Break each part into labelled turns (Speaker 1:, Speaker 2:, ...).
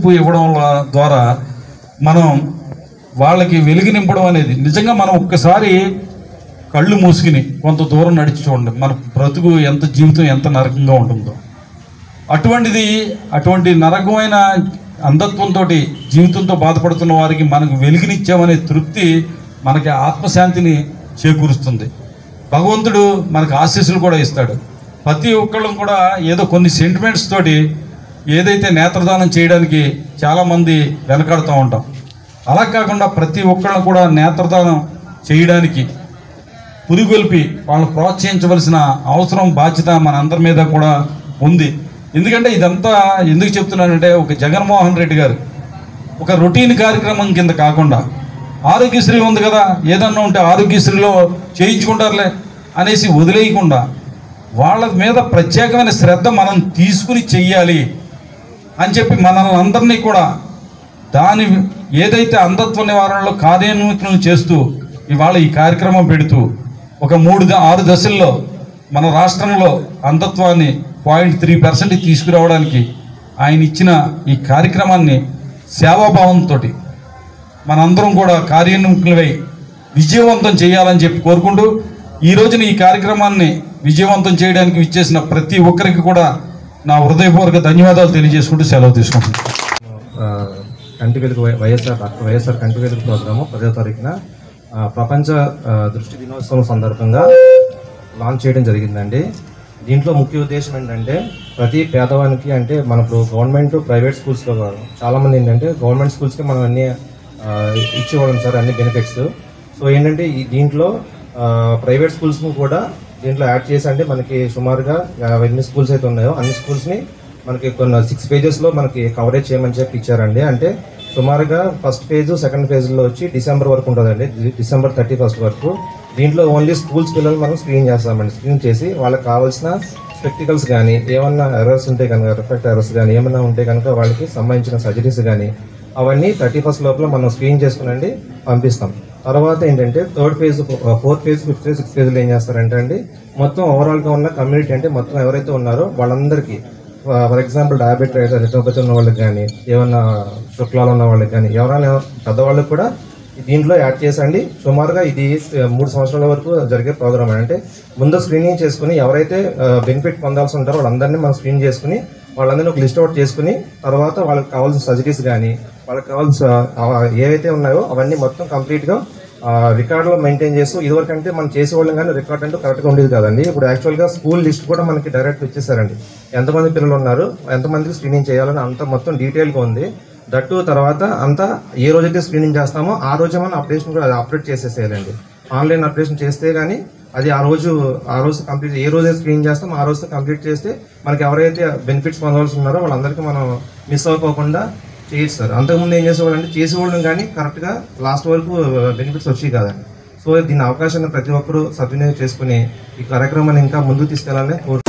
Speaker 1: చూపు ఇవ్వడం ద్వారా మనం వాళ్ళకి వెలుగు నింపడం అనేది నిజంగా మనం ఒక్కసారి కళ్ళు మూసుకుని కొంత దూరం నడిచి చూడండి మన బ్రతుకు ఎంత జీవితం ఎంత నరకంగా ఉంటుందో. అటువంటి నరకమైన అంధత్వంతో జీవితంతో బాధపడుతున్న వారికి మనకు వెలుగునిచ్చామనే తృప్తి మనకి ఆత్మశాంతిని చేకూరుస్తుంది. భగవంతుడు మనకు ఆశీస్సులు కూడా ఇస్తాడు. ప్రతి ఒక్కళ్ళం కూడా ఏదో కొన్ని సెంటిమెంట్స్ తోటి ఏదైతే నేత్రదానం చేయడానికి చాలామంది వెనకాడుతూ ఉంటాం. అలా కాకుండా ప్రతి ఒక్కళ్ళం కూడా నేత్రదానం చేయడానికి పురిగొల్పి వాళ్ళని ప్రోత్సహించవలసిన అవసరం బాధ్యత మన అందరి మీద కూడా ఉంది. ఎందుకంటే ఇదంతా ఎందుకు చెప్తున్నానంటే ఒక జగన్మోహన్ రెడ్డి గారు ఒక రొటీన్ కార్యక్రమం కింద కాకుండా ఆరోగ్యశ్రీ ఉంది కదా ఏదన్నా ఉంటే ఆరోగ్యశ్రీలో చేయించుకుంటారులే అనేసి వదిలేయకుండా వాళ్ళ మీద ప్రత్యేకమైన శ్రద్ధ మనం తీసుకుని చెయ్యాలి అని చెప్పి మనల్ని అందరినీ కూడా దాని ఏదైతే అంధత్వ నివారణలో కార్యాన్వితం చేస్తూ ఇవాళ ఈ కార్యక్రమం పెడుతూ ఒక 6 దశల్లో మన రాష్ట్రంలో అంధత్వాన్ని 0.3% తీసుకురావడానికి ఆయన ఇచ్చిన ఈ కార్యక్రమాన్ని సేవాభావంతో మనందరం కూడా కార్యాన్వితులై విజయవంతం చేయాలని చెప్పి కోరుకుంటూ ఈ రోజున ఈ కార్యక్రమాన్ని విజయవంతం చేయడానికి విచ్చేసిన ప్రతి ఒక్కరికి కూడా నా హృదయపూర్వక ధన్యవాదాలు తెలియజేసుకుంటూ సెలవు తీసుకుంటున్నాను.
Speaker 2: కంటి వెలుగు వైఎస్ఆర్ కంటి వెలుగు ప్రోగ్రాము 10వ తారీఖున ప్రపంచ దృష్టి దినోత్సవం సందర్భంగా లాంచ్ చేయడం జరిగిందండి. దీంట్లో ముఖ్య ఉద్దేశం ఏంటంటే ప్రతి పేదవానికి అంటే మనకు గవర్నమెంట్ ప్రైవేట్ స్కూల్స్లో చాలామంది ఏంటంటే గవర్నమెంట్ స్కూల్స్కి మనం అన్ని ఇచ్చేవాళ్ళం సార్ అన్ని బెనిఫిట్స్. సో ఏంటంటే దీంట్లో ప్రైవేట్ స్కూల్స్ని కూడా దీంట్లో యాడ్ చేసి అంటే మనకి సుమారుగా ఎన్ని స్కూల్స్ అయితే ఉన్నాయో అన్ని స్కూల్స్ని మనకి కొన్ని 6 పేజెస్లో మనకి కవరేజ్ చేయమని చెప్పి ఇచ్చారండి. అంటే సుమారుగా ఫస్ట్ ఫేజ్ సెకండ్ ఫేజ్లో వచ్చి డిసెంబర్ వరకు ఉంటుందండి, డిసెంబర్ 31 వరకు. దీంట్లో ఓన్లీ స్కూల్స్ పిల్లలు మనం స్క్రీన్ చేస్తామండి. స్క్రీన్ చేసి వాళ్ళకి కావాల్సిన స్పెక్టికల్స్ కానీ ఏమన్నా ఎర్రర్స్ ఉంటే కనుక రిఫ్రాక్ట్ ఎర్రర్స్ కానీ ఏమన్నా ఉంటే కనుక వాళ్ళకి సంబంధించిన సర్జరీస్ కానీ అవన్నీ 31 లోపల మనం స్క్రీన్ చేసుకునండి పంపిస్తాం. తర్వాత ఏంటంటే third phase 4th phase 5th phase 6th ఫేజ్లో ఏం చేస్తారంటే అండి మొత్తం ఓవరాల్గా ఉన్న కమ్యూనిటీ అంటే మొత్తం ఎవరైతే ఉన్నారో వాళ్ళందరికీ ఫర్ ఎగ్జాంపుల్ డయాబెటిస్ రెటినోపతి ఉన్న వాళ్ళకి కానీ ఏమన్నా శుక్లాలు ఉన్న వాళ్ళకి కానీ ఎవరైనా పెద్దవాళ్ళకి కూడా దీంట్లో యాడ్ చేసండి. సుమారుగా ఇది 3 సంవత్సరాల వరకు జరిగే ప్రోగ్రామ్. అంటే ముందు స్క్రీనింగ్ చేసుకుని ఎవరైతే బెనిఫిట్ పొందాల్సి ఉంటారో వాళ్ళందరినీ మనం స్క్రీన్ చేసుకుని వాళ్ళందరినీ ఒక లిస్ట్ అవుట్ చేసుకుని తర్వాత వాళ్ళకి కావాల్సిన సర్జరీస్ కానీ వాళ్ళకి కావాల్సిన ఏవైతే ఉన్నాయో అవన్నీ మొత్తం కంప్లీట్గా రికార్డులో మెయింటైన్ చేస్తూ ఇదివరకంటే మనం చేసేవాళ్ళం కానీ రికార్డ్ అంటూ కరెక్ట్గా ఉండేది కదండి. ఇప్పుడు యాక్చువల్గా స్కూల్ లిస్ట్ కూడా మనకి డైరెక్ట్ ఇచ్చేసారండి. ఎంతమంది పిల్లలు ఉన్నారు ఎంతమందికి స్క్రీనింగ్ చేయాలని అంత మొత్తం డీటెయిల్గా ఉంది. దట్టు తర్వాత అంతా ఏ రోజైతే స్క్రీనింగ్ చేస్తామో ఆ రోజే మనం అప్డేషన్ కూడా అప్డేట్ చేసేసేయాలండి. ఆన్లైన్ అప్డేషన్ చేస్తే కానీ అది ఆ రోజు కంప్లీట్ ఏ రోజైతే స్క్రీన్ చేస్తామో ఆ రోజు కంప్లీట్ చేస్తే మనకి ఎవరైతే బెనిఫిట్స్ పొందవలసి ఉన్నారో వాళ్ళందరికీ మనం మిస్ అవ్వకుండా చేయొచ్చు సార్. అంతకుముందు ఏం చేసేవాళ్ళంటే చేసేవాళ్ళం కానీ కరెక్ట్గా లాస్ట్ వరకు బెనిఫిట్స్ వచ్చాయి కాదండి. సో దీని అవకాశాన్ని ప్రతి ఒక్కరూ సద్వినియోగం చేసుకుని ఈ కార్యక్రమాన్ని ఇంకా ముందుకు తీసుకెళ్లాలని కోరుతున్నాను.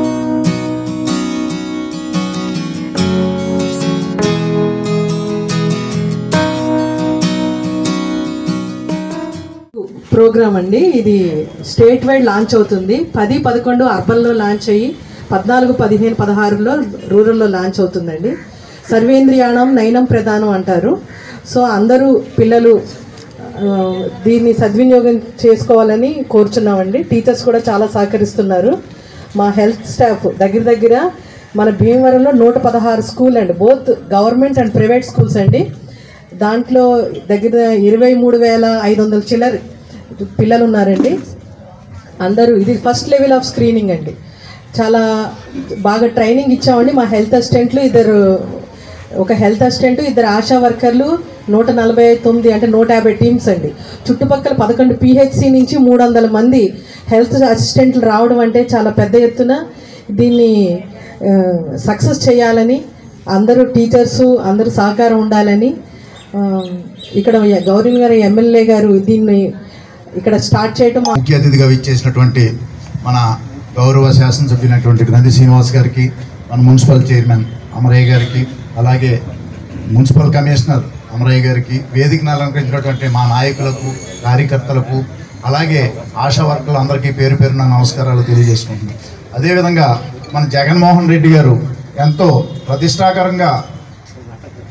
Speaker 3: ప్రోగ్రామ్ అండి. ఇది స్టేట్ వైడ్ లాంచ్ అవుతుంది. 10, 11 అర్బన్లో లాంచ్ అయ్యి 14, 15, 16లో రూరల్లో లాంచ్ అవుతుందండి. సర్వేంద్రియాణం నయనం ప్రధానం అంటారు. సో అందరూ పిల్లలు దీన్ని సద్వినియోగం చేసుకోవాలని కోరుచున్నామండి. టీచర్స్ కూడా చాలా సహకరిస్తున్నారు. మా హెల్త్ స్టాఫ్ దగ్గర మన భీమవరంలో 116 స్కూల్ అండి, both government and private schools అండి. దాంట్లో దగ్గర 23,500 చిల్లర పిల్లలు ఉన్నారండి. అందరూ ఇది ఫస్ట్ లెవెల్ ఆఫ్ స్క్రీనింగ్ అండి. చాలా బాగా ట్రైనింగ్ ఇచ్చామండి. మా హెల్త్ అసిస్టెంట్లు ఒక హెల్త్ అసిస్టెంట్, 2 ఆశా వర్కర్లు, 149 అంటే 150 టీమ్స్ అండి. చుట్టుపక్కల 11 PHC నుంచి 300 మంది హెల్త్ అసిస్టెంట్లు రావడం అంటే చాలా పెద్ద ఎత్తున దీన్ని సక్సెస్ చేయాలని అందరూ టీచర్సు అందరూ సహకారం ఉండాలని ఇక్కడ గౌరవ్ గారు ఎమ్మెల్యే గారు దీన్ని ఇక్కడ స్టార్ట్ చేయడం.
Speaker 4: ముఖ్య అతిథిగా విచ్చేసినటువంటి మన గౌరవ శాసనసభ్యులైనటువంటి గ్రంథి శ్రీనివాస్ గారికి, మన మున్సిపల్ చైర్మన్ అమరయ్య గారికి, అలాగే మున్సిపల్ కమిషనర్ అమరయ్య గారికి, వేదికను అలంకరించినటువంటి మా నాయకులకు, కార్యకర్తలకు, అలాగే ఆశా వర్కర్లు అందరికీ పేరు పేరున నమస్కారాలు తెలియజేసుకుంటున్నాం. అదేవిధంగా మన జగన్మోహన్ రెడ్డి గారు ఎంతో ప్రతిష్టాకరంగా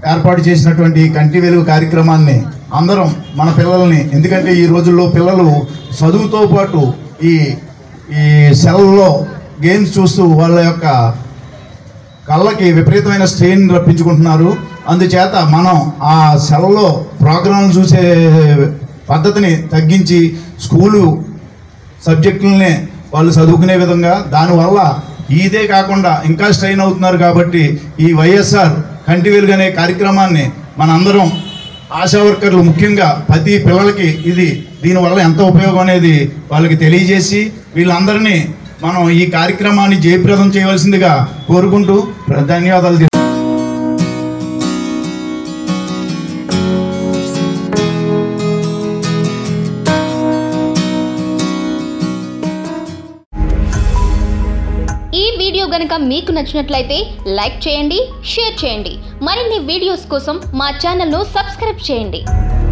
Speaker 4: ఏర్పాటు చేసినటువంటి కంటి వెలుగు కార్యక్రమాన్ని అందరం మన పిల్లల్ని, ఎందుకంటే ఈ రోజుల్లో పిల్లలు చదువుతో పాటు ఈ సెల్లో గేమ్స్ చూస్తూ వాళ్ళ యొక్క కళ్ళకి విపరీతమైన స్ట్రెయిన్ రప్పించుకుంటున్నారు. అందుచేత మనం ఆ సెల్లో ప్రోగ్రాంలు చూసే పద్ధతిని తగ్గించి స్కూలు సబ్జెక్టులనే వాళ్ళు చదువుకునే విధంగా, దానివల్ల ఇదే కాకుండా ఇంకా స్ట్రెయిన్ అవుతున్నారు. కాబట్టి ఈ వైఎస్ఆర్ కంటి వెలుగు అనే కార్యక్రమాన్ని మనందరం ఆశా వర్కర్లు ముఖ్యంగా ప్రతి పిల్లలకి దీనివల్ల ఎంత ఉపయోగం అనేది వాళ్ళకి తెలియజేసి వీళ్ళందరినీ మనం ఈ కార్యక్రమాన్ని జయప్రదం చేయవలసిందిగా కోరుకుంటూ ధన్యవాదాలు.
Speaker 5: ఈ వీడియో గనుక మీకు నచ్చినట్లయితే లైక్ చేయండి, షేర్ చేయండి. మరిన్ని వీడియోస్ కోసం మా ఛానల్ను సబ్స్క్రైబ్ చేయండి.